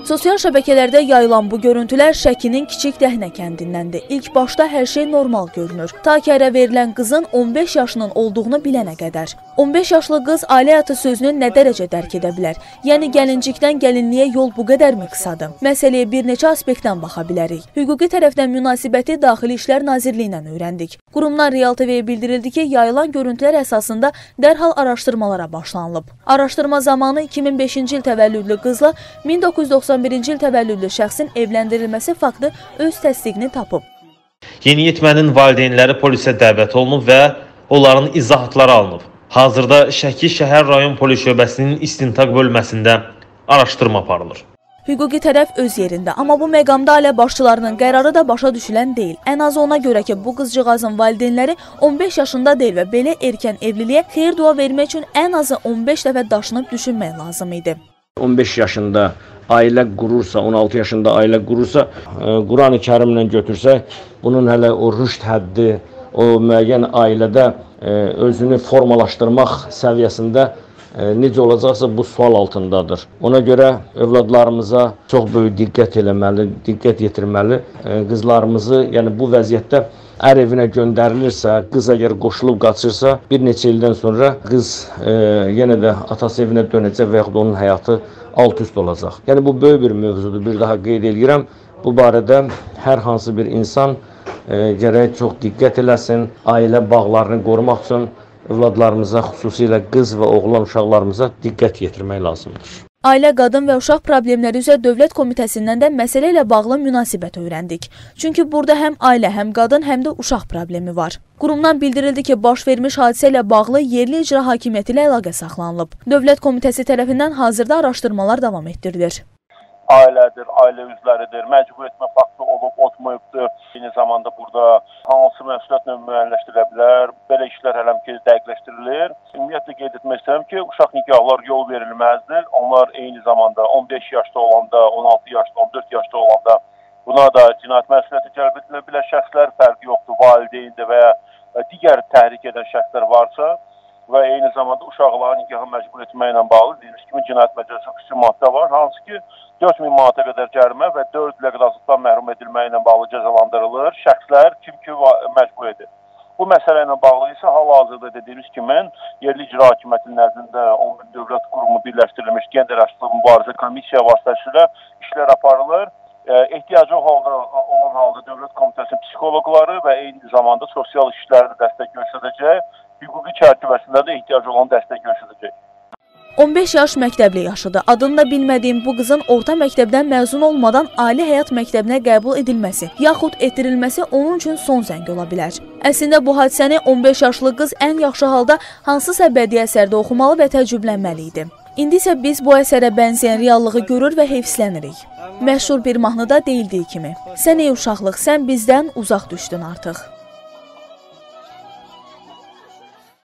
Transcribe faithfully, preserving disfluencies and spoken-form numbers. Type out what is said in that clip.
Sosial şəbəkələrdə yayılan bu görüntülər Şəkinin Kiçik Dəhnə kəndindəndir. İlk başda hər şey normal görünür. Ta ki ərə verilən qızın on beş yaşının olduğunu bilənə qədər. on beş yaşlı qız ailə həyatı sözünü nə dərəcə dərk edə bilər? Yəni gəlincikdən gəlinliyə yol bu qədərmi qısadır? Məsələyə bir neçə aspektdən baxa bilərik. Hüquqi tərəfdən münasibəti Daxili İşlər Nazirliyindən öyrəndik. Qurumdan Real T V-yə bildirildi ki, yayılan görüntülər əsasında dərhal araşdırmalara başlanılıb. Araşdırma zamanı iki min beşinci il təvəllüdlü qızla min doqquz yüz doxsan birinci il təvəllüdlü şəxsin evləndirilməsi faktı öz təsdiqini tapıb. Yeniyetmənin valideynləri polisə dəvət olunub və onların izahatları alınıb. Hazırda Şəki şəhər rayon polis şöbəsinin istintaq bölməsində araşdırma aparılır. Hüquqi tərəf öz yerində, amma bu məqamda ailə başçılarının qərarı da başa düşülən deyil. Ən azı ona görə ki, bu qızcığazın valideynləri on beş yaşında deyil və belə erkən evliliyə xeyir dua vermək üçün ən azı on beş dəfə daşınıb düşünmək lazım idi. on beş yaşında ailə qurursa, on altı yaşında ailə qurursa, Quran-ı Kərimlə götürsək, bunun hələ o rüşd həddi, o müəyyən ailədə özünü formalaşdırmaq səviyyəsində necə olacaqsa bu sual altındadır. Ona görə övladlarımıza çox böyük diqqət eləməli, diqqət yetirməli. Qızlarımızı, yəni bu vəziyyətdə ər evinə göndərilirsə, qız əgər qoşulub qaçırsa, bir neçə ildən sonra qız e, yenə də atası evinə dönəcək və yaxud onun həyatı alt-üst olacaq. Yəni bu böyük bir mövzudur, bir daha qeyd edirəm. Bu barədə hər hansı bir insan e, gərək çox diqqət eləsin, ailə bağlarını qorumaq üçün övladlarımıza, xüsusilə qız və oğlan uşaqlarımıza diqqət yetirmək lazımdır. Ailə, Qadın və Uşaq Problemləri üzrə Dövlət Komitəsindən də məsələ ilə bağlı münasibət öyrəndik. Çünki burada həm ailə, həm qadın, həm də uşaq problemi var. Qurumdan bildirildi ki, baş vermiş hadisə ilə bağlı yerli icra hakimiyyəti ilə əlaqə saxlanılıb. Dövlət Komitəsi tərəfindən hazırda araşdırmalar davam etdirilir. Ailədir, ailə üzvləridir, məcbur etmə faktı olub, olmayıbdır. Eyni zamanda burada hansı məsuliyyət növü müəyyənləşdirilə bilər, belə işlər hələm ki, dəqiqləşdirilir. Ümumiyyətlə qeyd etmək istəyirəm ki, uşaq nikahlar yol verilməzdir. Onlar eyni zamanda on beş yaşda olanda, on altı yaşda, on dörd yaşda olanda buna da cinayət məsuliyyəti cəlb edilə bilər şəxslər, fərqi yoxdur, valideyndir və ya digər təhrik edən şəxslər varsa və eyni zamanda uşaqların nikahı məcbur etməklə bağlı dediyimiz kimi cinayət məcəlləsində xüsusi maddə var, hansı ki dörd min manata qədər cərimə və dörd il azadlıqdan məhrum edilməklə bağlı cəzalandırılır şəxslər kim ki məcbur edir. Bu məsələ ilə bağlı isə hal-hazırda dediyimiz kimi yerli icra hakimiyyətinin nəzdində on bir dövlət qurumu birləşdirilmiş gender əsaslı mübarizə komissiya vasitəsilə işlər aparılır. E, ehtiyacı halda, olan halda Dövlət Komitəsinin psixoloqları və eyni zamanda sosial işlərdə dəstək göstərəcək, hüquqi çərçivəsində də ehtiyacı olan dəstək göstərəcək. on beş yaş məktəbli yaşıdır. Adını da bilmədiyim bu qızın orta məktəbdən məzun olmadan ali həyat məktəbinə qəbul edilməsi, yaxud etdirilməsi onun üçün son zəng ola bilər. Əslində bu hadisəni on beş yaşlı qız ən yaxşı halda hansısa bədii əsərdə oxumalı və təcrübələnməli idi. İndi isə biz bu əsərə bənzəyən reallığı görür və heyfsillənirik. Məşhur bir mahnıda deyildiyi kimi, sən ey uşaqlıq, sən bizdən uzaq düşdün artıq.